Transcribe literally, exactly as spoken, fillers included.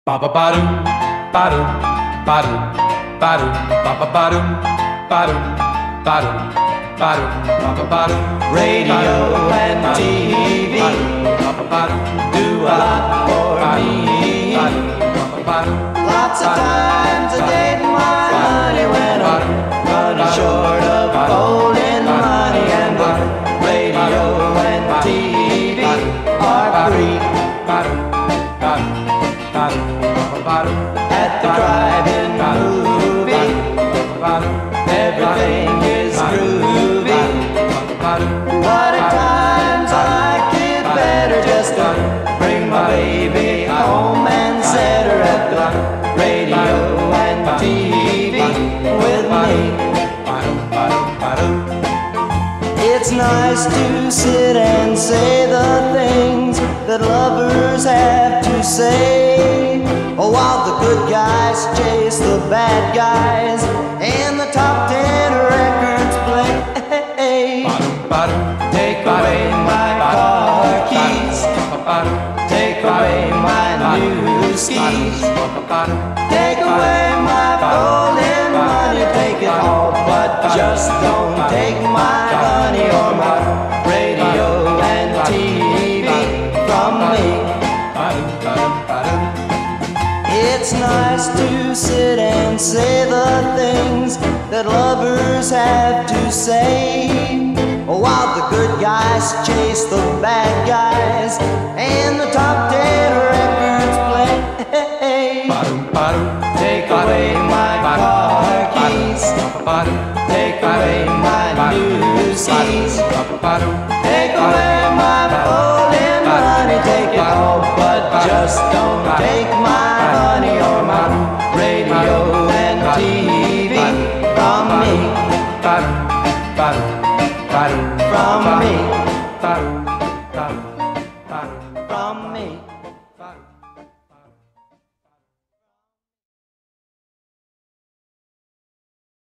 Ba ba ba doo, ba doo, ba doo, ba doo, ba ba ba doo, ba doo, ba doo, ba doo, ba ba ba doo. Radio and T V do a lot for me. Lots of times I gave my money when I'm running short of golden money, and the radio and T V are free. At the drive-in movie, everything is groovy. But at times I like it better just to bring my baby home and set her at the radio and T V with me. It's nice to sit and say the things that lovers have to say, oh, while the good guys chase the bad guys and the top ten records play. Take away my car keys, take away my new skis, take away my golden money, take it all, but just don't take my honey or my radio and T V from me. It's nice to sit and say the things that lovers have to say, while the good guys chase the bad guys and the top ten records play. Take away my car keys, take away my new skis, take away my golden money, take it all, but just don't take my honey or my radio and T V from me. From me. From me.